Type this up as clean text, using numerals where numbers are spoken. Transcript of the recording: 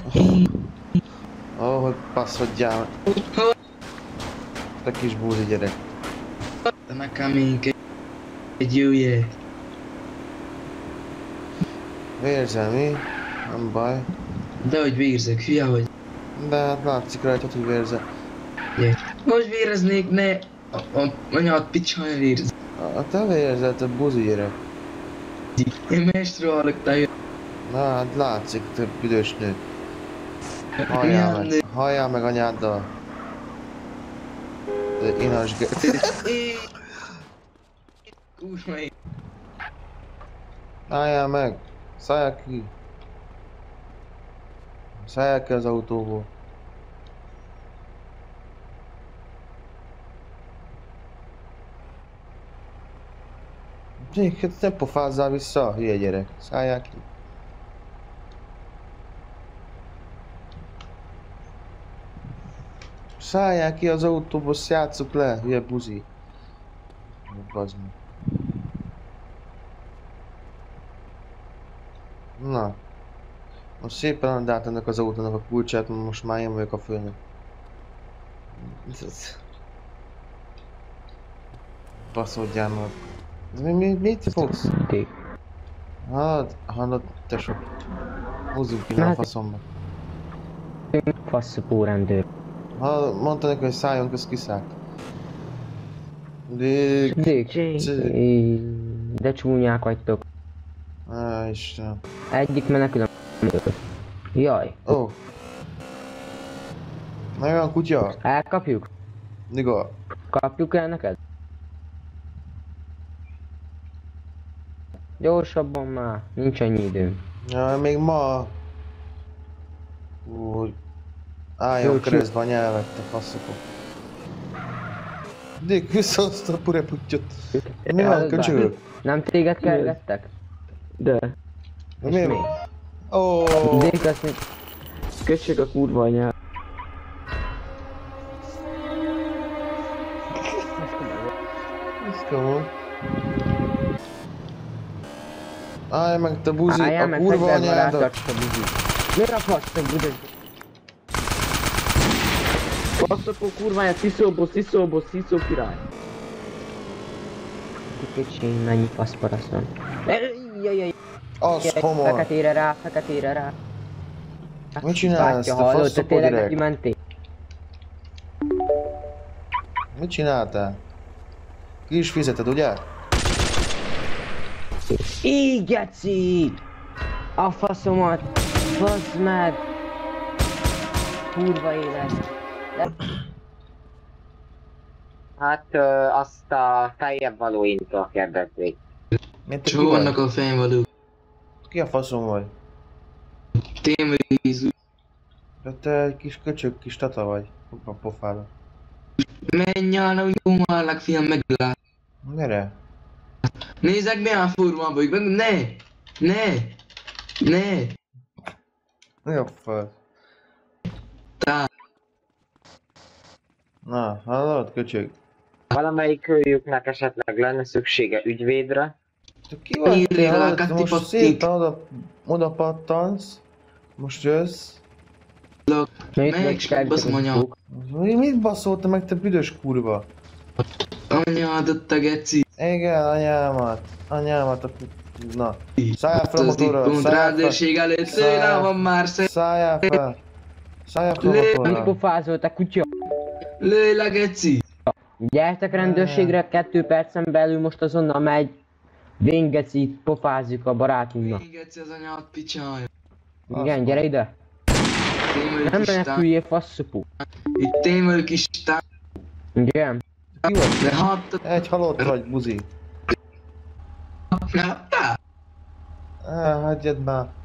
Ó, hogy passzodjál. Te kis búzi gyerek. Te nekem egy jöjjé. Vérzel mi? Nem baj. De hogy vérzek, hülye vagy. De hát látszik rajtad, hogy vérzel. Most véreznék, ne a anyád picsája vérez. Te vérzel, te búzi gyerek. Én mestre hallok, te jön. Na hát látszik, te büdös nő. Milyen nő? Halljál meg anyáddal. Te inas Kurva én. Álljál meg! Szálljál ki! Szálljál ki az autóból. Hát ne pofázzál vissza, hülye gyerek. Szálljál ki. Szálljál ki az autóból, játsszuk le, hülye buzi. Bazd meg. Na. Most szépen add át ennek az autónak a kulcsát, mert most már én vagyok a főnök. Baszódjál meg. Mit fogsz? Hallod, tesó. Húzzunk ki a faszomba. Faszopó rendőr. Mondta neki, hogy szálljon, köz kiszállt. Dick. De csúnyák vagytok. Á, Istenem. Egyik menekül. Jaj. Ó. Na olyan kutya. Elkapjuk? Niga. Kapjuk el neked? Gyorsabban már, nincs annyi időm. Ja, még ma... Úgy... Álljon keresztbe a nyelvet, te faszokok. Dick, visszahozta a pureputyot. Mi van, köcsögök? Nem téged kergettek? De. Mi van? Óóóó. Dick, azt még... Köcsög a kurva anyád. Ez komoly. Állj meg, te buzi, a kurva anyádat! Miért a fasz, te buzi? Faszopó kurváját, sziszóból, sziszó király! Kicsi, mennyi faszparasz van. Jajjaj! Az komoly! Feketére rá! Mit csinálsz, te faszopó gyerek? Kimentél? Mit csináltál? Ki is fizeted, ugye? Így, geci! A faszomat! Faszd meg! Kurva élet! Hát azt a feljebb való intól kérdezték. Csak vannak a fejem való. Ki a faszom vagy? Témvízű. De te egy kis köcsög, kis tata vagy. Fogd a pofádat. Menj el, hogy nyomálnak, fiam, meglát. Gyere! Nézzek, milyen formában vagyok, meg ne! Jó föld. Tá. Na, hallod, köcsög? Valamelyik őjüknek esetleg lenne szüksége ügyvédre? Te ki vagy te, Írjál, hallod? Kati Most Patti. szépen oda pattansz. Most jössz. Melyik baszom anyád? Mit baszolta meg, te büdös kurva? Anyádat, te geci. Igen, anyámat, na. Szálljál fel a motorra, pont rendőrség előtt szélen van már Szálljál fel a motorra. Pofázol, te kutya! Lőj le, geci. Gyertek rendőrségre, 2 percen belül most azonnal megy. Véngeci, pofázzuk a barátunknak. Én geci az anyád picsája. Igen, gyere ide! Nem meneküljél, faszopó! Itt témölk is tá. Igen. Ki vagy? De hát... Egy halott vagy, buzi. Na, tá. Hagyjad már.